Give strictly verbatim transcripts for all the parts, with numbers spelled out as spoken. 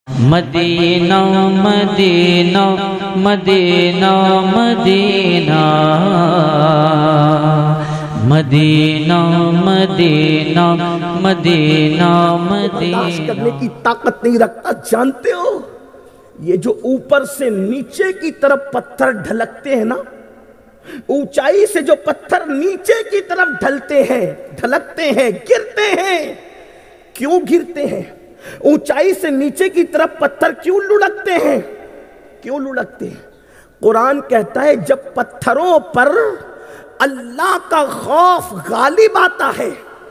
مدینہ مدینہ مدینہ مدینہ مدینہ مدینہ مدینہ برداشت کرنے کی طاقت نہیں رکھتا. جانتے ہو یہ جو اوپر سے نیچے کی طرف پتھر ڈھلکتے ہیں نا، اونچائی سے جو پتھر نیچے کی طرف ڈھلتے ہیں، ڈھلکتے ہیں، گرتے ہیں، کیوں گرتے ہیں؟ اونچائی سے نیچے کی طرف پتھر کیوں لڑکتے ہیں؟ کیوں لڑکتے ہیں؟ قرآن کہتا ہے جب پتھروں پر اللہ کا خوف غالب آتا ہے،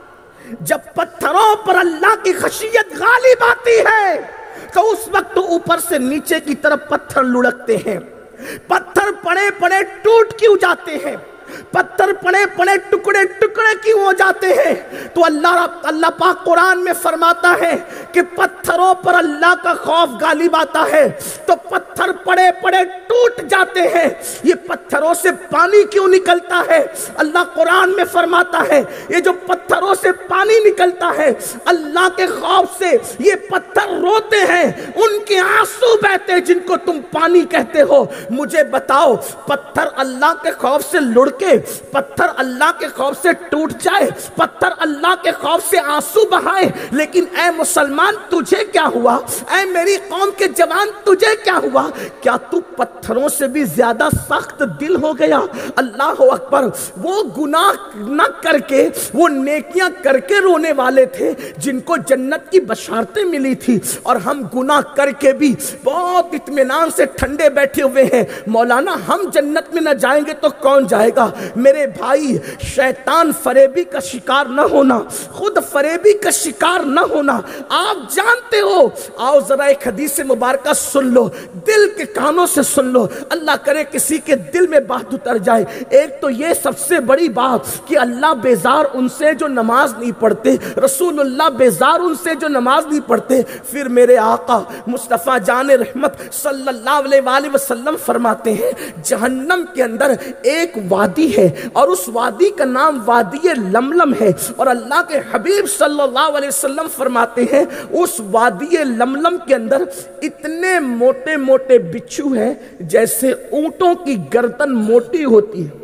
جب پتھروں پر اللہ کی خشیت غالب آتی ہے تو اس وقت اوپر سے نیچے کی طرف پتھر لڑکتے ہیں. پتھر پڑے پڑے ٹوٹ کیوں جاتے ہیں؟ پتھر پڑے پڑے ٹکڑے ٹکڑے کیوں ہو جاتے ہیں؟ تو اللہ اللہ پاک قرآن میں فرماتا ہے کہ پتھروں پر اللہ کا خوف غالب آتا ہے تو پتھر پڑے پڑے ٹوٹ جاتے ہیں. یہ پتھروں سے پانی کیوں نکلتا ہے؟ اللہ قرآن میں فرماتا ہے یہ جو پتھروں سے پانی نکلتا ہے اللہ کے خوف سے یہ پتھر روتے ہیں، ان کے آنسو بہتے جن کو تم پانی کہتے ہو. مجھے بتاؤ پتھر اللہ کے خوف سے لڑ کے، پتھر اللہ کے خوف سے ٹوٹ جائے، پتھر اللہ کے خوف سے آنسو بہائے، لیکن اے مسلمان تجھے کیا ہوا؟ اے میری قوم کے جوان تجھے کیا ہوا؟ کیا تو پتھروں سے بھی زیادہ سخت دل ہو گیا؟ اللہ اکبر. وہ گناہ نہ کر کے وہ نیکیاں کر کے رونے والے تھے جن کو جنت کی بشارتیں ملی تھی، اور ہم گناہ کر کے بھی بہت اطمینان سے ٹھنڈے بیٹھے ہوئے ہیں. مولانا ہم جنت میں نہ جائیں گے تو کون جائے گا؟ میرے بھائی شیطان فریبی کا شکار نہ ہونا، خود فریبی کا شکار نہ ہونا. آپ جانتے ہو، آؤ ذرا ایک حدیث مبارکہ سن لو، دل کے کانوں سے سن لو، اللہ کرے کسی کے دل میں بات اتر جائے. ایک تو یہ سب سے بڑی بات کہ اللہ بیزار ان سے جو نماز نہیں پڑھتے، رسول اللہ بیزار ان سے جو نماز نہیں پڑھتے. پھر میرے آقا مصطفیٰ جان رحمت صلی اللہ علیہ وآلہ وسلم فرماتے ہیں جہنم کے اندر ایک وادی ہے اور اس وادی کا نام وادی لملم ہے، اور اللہ کے حبیب صلی اللہ علیہ وسلم فرماتے ہیں اس وادی لملم کے اندر اتنے موٹے موٹے بچھو ہیں جیسے اونٹوں کی گردن موٹی ہوتی ہے،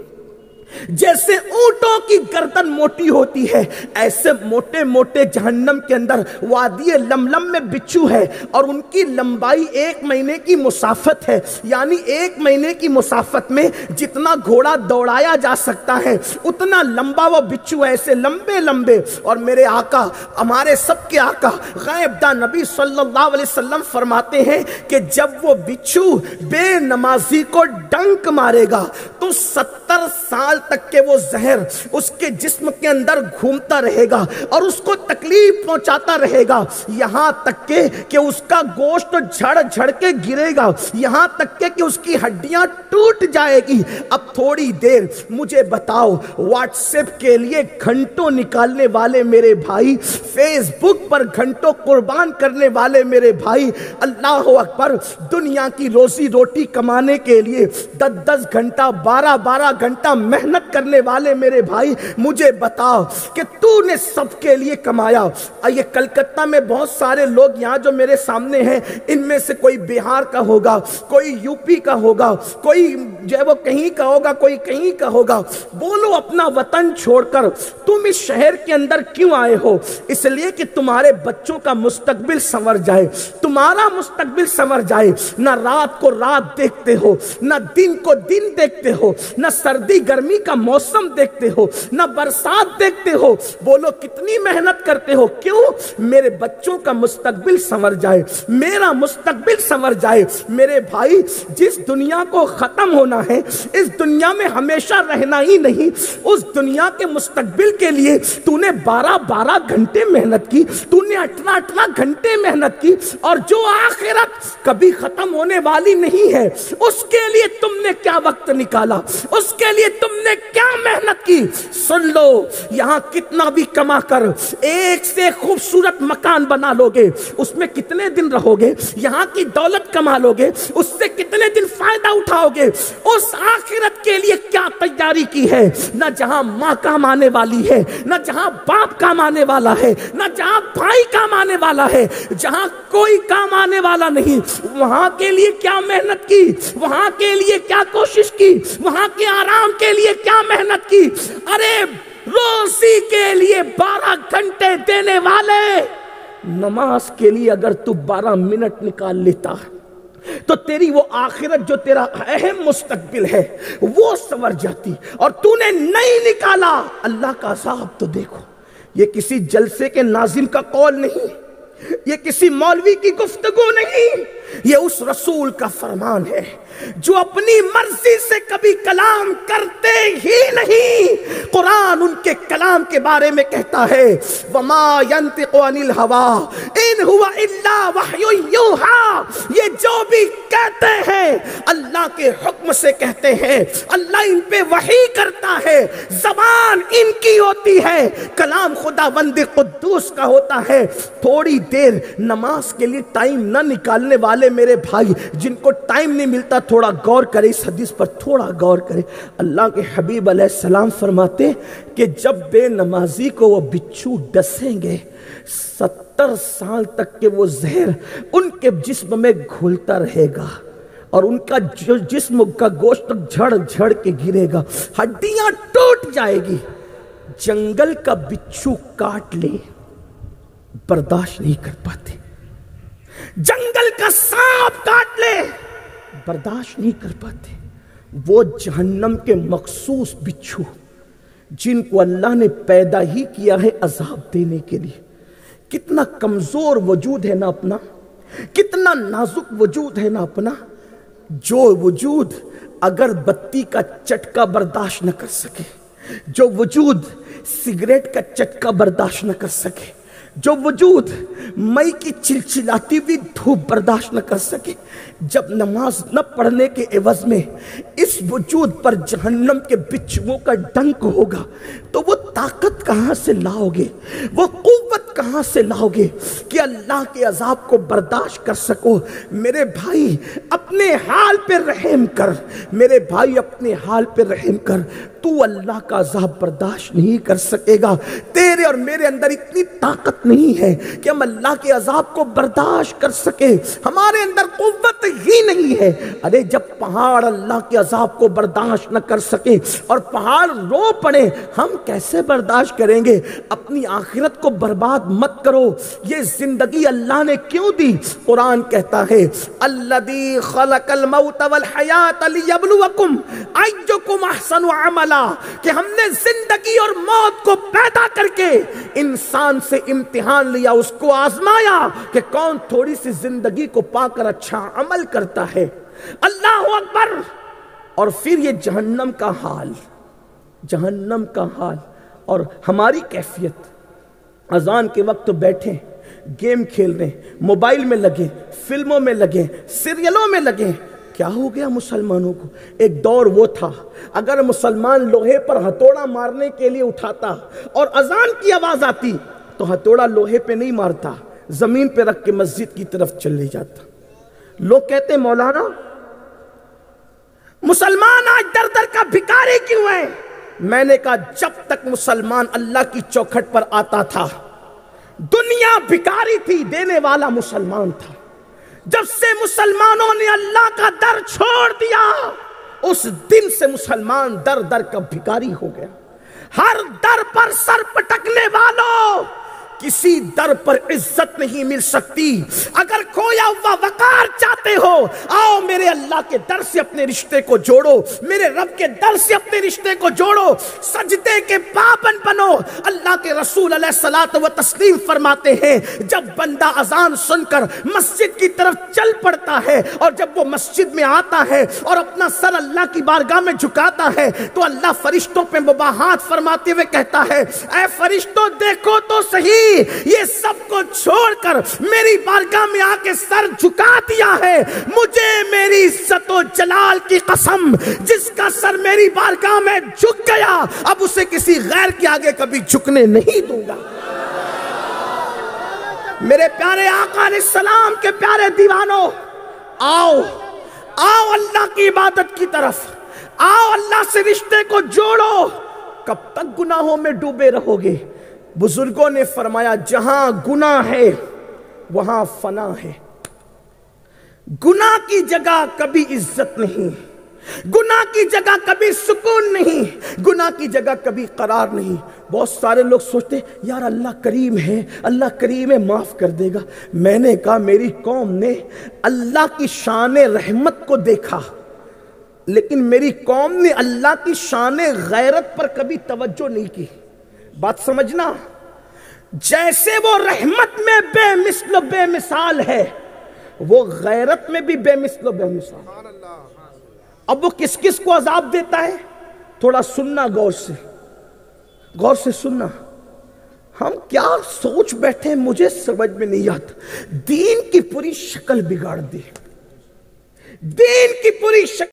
جیسے اونٹوں کی گردن موٹی ہوتی ہے ایسے موٹے موٹے جہنم کے اندر وادی لملم میں بچھو ہے، اور ان کی لمبائی ایک مہینے کی مسافت ہے. یعنی ایک مہینے کی مسافت میں جتنا گھوڑا دوڑایا جا سکتا ہے اتنا لمبا وہ بچھو ہے، ایسے لمبے لمبے. اور میرے آقا، ہمارے سب کے آقا غیب داں نبی صلی اللہ علیہ وسلم فرماتے ہیں کہ جب وہ بچھو بے نمازی کو ڈنک مارے گا تو ستر سال تک کہ وہ زہر اس کے جسم کے اندر گھومتا رہے گا اور اس کو تکلیف پہنچاتا رہے گا، یہاں تک کہ کہ اس کا گوشت جھڑ جھڑ کے گرے گا، یہاں تک کہ کہ اس کی ہڈیاں ٹوٹ جائے گی. اب تھوڑی دیر مجھے بتاؤ، واٹس ایپ کے لیے گھنٹوں نکالنے والے میرے بھائی، فیس بک پر گھنٹوں قربان کرنے والے میرے بھائی، اللہ اکبر، دنیا کی روزی روٹی کمانے کے لیے دس دس گھنٹہ بارہ بارہ گھنٹہ محنت کرنے والے میرے بھائی، مجھے بتاؤ کہ تو نے سب کے لیے کمایا. یہ کلکتہ میں بہت سارے لوگ یہاں جو میرے سامنے ہیں، ان میں سے کوئی بہار کا ہوگا، کوئی یو پی کا ہوگا، کوئی جو ہے وہ کہیں کا ہوگا، کوئی کہیں کا ہوگا. بولو اپنا وطن چھوڑ کر تم اس شہر کے اندر کیوں آئے ہو؟ اس لیے کہ تمہارے بچوں کا مستقبل سنور جائے، تمہارا مستقبل سنور جائے. نہ رات کو رات دیکھتے ہو، نہ دن کو دن دیکھتے ہو، نہ سردی گرمی کا موسم دیکھتے ہو، نہ برسات دیکھتے ہو. بولو کتنی محنت کرتے ہو؟ کیوں؟ میرے بچوں کا مستقبل سنور جائے، میرا مستقبل سنور جائے. میرے بھائی، جس دنیا کو ختم ہونا ہے، اس دنیا میں ہمیشہ رہنا ہی نہیں، اس دنیا کے مستقبل کے لیے تو نے بارہ بارہ گھنٹے محنت کی، تو نے اٹھارہ اٹھارہ گھنٹے محنت کی، اور جو آخرت کبھی ختم ہونے والی نہیں ہے اس کے لیے تم نے کیا وقت نکالا؟ نکالا، اس کے لیے تم نے کیا محنت کی؟ سن لو، یہاں کتنا بھی کما کر ایک سے خوبصورت مکان بنا لو گے، اس میں کتنے دن رہو گے؟ یہاں کی دولت کما لو گے، اس سے کتنے دن فائدہ اٹھاؤ گے؟ اس آخرت کے لیے کیا تیاری کی ہے؟ نہ جہاں ماں کام آنے والی ہے، نہ جہاں باپ کام آنے والا ہے، نہ جہاں بھائی کام آنے والا ہے، جہاں کوئی کام آنے والا نہیں، وہاں کے لیے کیا محنت کی؟ وہاں کے لیے کیا کوشش کی؟ وہاں کے آرام کے لیے کیا محنت کی؟ ارے روزی کے لیے بارہ گھنٹے دینے والے، نماز کے لیے اگر تو بارہ منٹ نکال لیتا تو تیری وہ آخرت جو تیرا اہم مستقبل ہے وہ سنور جاتی، اور تو نے نہیں نکالا۔ اللہ کا عذاب تو دیکھو، یہ کسی جلسے کے ناظم کا قول نہیں، یہ کسی مولوی کی گفتگو نہیں، یہ اس رسول کا فرمان ہے جو اپنی مرضی سے کبھی کلام کرتے ہی نہیں۔ قرآن ان کے کلام کے بارے میں کہتا ہے وَمَا يَنْطِقُ عَنِ الْهَوَىٰ إِنْ هُوَ إِلَّا وَحْيٌ يُوحَىٰ، یہ جو بھی کہتے ہیں اللہ کے حکم سے کہتے ہیں، اللہ ان پہ وحی کرتا ہے، زبان ان کی ہوتی ہے، کلام خدا بند قدوس کا ہوتا ہے۔ تھوڑی دیر نماز کے لیے ٹائم نہ نکالنے والے میرے بھائی، جن کو ٹائم نہیں ملتا، تھوڑا غور کرے اس حدیث پر، تھوڑا غور کرے۔ اللہ کے حبیب علیہ السلام فرماتے کہ جب بے نمازی کو وہ بچھو ڈسیں گے، ستر سال تک کہ وہ زہر ان کے جسم میں گھولتا رہے گا، اور ان کا جسم کا گوشت جھڑ جھڑ کے گرے گا، ہڈیاں ٹوٹ جائے گی۔ جنگل کا بچھو کاٹ لے برداشت نہیں کر پاتے، جنگل کا سانپ کاٹ لے برداشت نہیں کر پاتے۔ وہ جہنم کے مخصوص بچھو جن کو اللہ نے پیدا ہی کیا ہے عذاب دینے کے لیے، کتنا کمزور وجود ہے نا اپنا، کتنا نازک وجود ہے نا اپنا، جو وجود اگر بتی کا چٹکا برداشت نہ کر سکے، جو وجود سگریٹ کا چٹکا برداشت نہ کر سکے، جو وجود مئی کی چلچلاتی ہوئی دھوپ برداشت نہ کر سکے، جب نماز نہ پڑھنے کے عوض میں اس وجود پر جہنم کے بچھوؤں کا ڈنک ہوگا، تو وہ طاقت کہاں سے لاؤ گے، وہ قوت کہاں سے لاؤ گے کہ اللہ کے عذاب کو برداشت کر سکو؟ میرے بھائی اپنے حال پہ رحم کر، میرے بھائی اپنے حال پہ رحم کر، تو اللہ کا عذاب برداشت نہیں کر سکے گا۔ تیرے اور میرے اندر اتنی طاقت نہیں ہے کہ ہم اللہ کے عذاب کو برداشت کر سکے، ہمارے اندر قوت ہی نہیں ہے۔ ارے جب پہاڑ اللہ کے عذاب کو برداشت نہ کر سکے اور پہاڑ رو پڑے، ہم کیسے برداشت کریں گے؟ اپنی آخرت کو برباد مت کرو۔ یہ زندگی اللہ نے کیوں دی؟ قرآن کہتا ہے الذی خلق الموت والحیات لیبلوکم ایکم احسن عملا، کہ ہم نے زندگی اور موت کو پیدا کر کے انسان سے امتحان لیا، اس کو آزمایا کہ کون تھوڑی سی زندگی کو پا کر اچھا عمل کرتا ہے۔ اللہ اکبر۔ اور پھر یہ جہنم کا حال، جہنم کا حال اور ہماری کیفیت، اذان کے وقت تو بیٹھیں گیم کھیل رہے، موبائل میں لگے، فلموں میں لگے، سیریلوں میں لگے۔ کیا ہو گیا مسلمانوں کو؟ ایک دور وہ تھا اگر مسلمان لوہے پر ہتھوڑا مارنے کے لیے اٹھاتا اور اذان کی آواز آتی تو ہتھوڑا لوہے پہ نہیں مارتا، زمین پہ رکھ کے مسجد کی طرف چلے جاتا۔ لوگ کہتے مولانا مسلمان آج در در کا بھکاری کیوں ہے؟ میں نے کہا جب تک مسلمان اللہ کی چوکھٹ پر آتا تھا دنیا بھکاری تھی، دینے والا مسلمان تھا۔ جب سے مسلمانوں نے اللہ کا در چھوڑ دیا اس دن سے مسلمان در در کا بھکاری ہو گیا۔ ہر در پر سر پٹکنے والوں، کسی در پر عزت نہیں مل سکتی۔ اگر کھویا ہوا وقار چاہتے ہو، آؤ میرے اللہ کے در سے اپنے رشتے کو جوڑو، میرے رب کے در سے اپنے رشتے کو جوڑو، سجدے کے پابند بنو۔ اللہ کے رسول علیہ الصلوۃ و تسلیم فرماتے ہیں جب بندہ اذان سن کر مسجد کی طرف چل پڑتا ہے اور جب وہ مسجد میں آتا ہے اور اپنا سر اللہ کی بارگاہ میں جھکاتا ہے تو اللہ فرشتوں پہ مباحات فرماتے ہوئے کہتا ہے اے فرشتوں دیکھو تو صحیح، یہ سب کو چھوڑ کر میری بارگاہ میں آ کے سر جھکا دیا ہے، مجھے میری عزت و جلال کی قسم، جس کا سر میری بارگاہ میں جھک گیا اب اسے کسی غیر کے آگے کبھی جھکنے نہیں دوں گا۔ میرے پیارے آقا علیہ السلام کے پیارے دیوانوں، آؤ آؤ اللہ کی عبادت کی طرف، آؤ اللہ سے رشتے کو جوڑو۔ کب تک گناہوں میں ڈوبے رہو گے؟ بزرگوں نے فرمایا جہاں گناہ ہے وہاں فنا ہے۔ گناہ کی جگہ کبھی عزت نہیں، گناہ کی جگہ کبھی سکون نہیں، گناہ کی جگہ کبھی قرار نہیں۔ بہت سارے لوگ سوچتے یار اللہ کریم ہے، اللہ کریم ہے معاف کر دے گا۔ میں نے کہا میری قوم نے اللہ کی شان رحمت کو دیکھا، لیکن میری قوم نے اللہ کی شان غیرت پر کبھی توجہ نہیں کی۔ بات سمجھنا، جیسے وہ رحمت میں بے مثل و بے مثال ہے، وہ غیرت میں بھی بے مثل و بے مثال۔ اب وہ کس کس کو عذاب دیتا ہے؟ تھوڑا سننا غور سے، غور سے سننا۔ ہم کیا سوچ بیٹھے ہیں مجھے سمجھ میں نہیں آتا۔ دین کی پوری شکل بگاڑ دی، دین کی پوری شکل